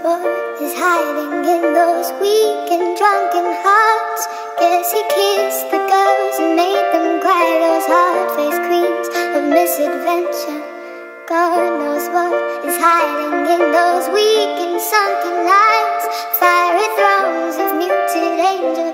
what is hiding in those weak and drunken hearts. Guess he kissed the girls and made them cry, those hard-faced queens of misadventure. God knows what is hiding in those weak and sunken lines, fiery thrones of muted angels.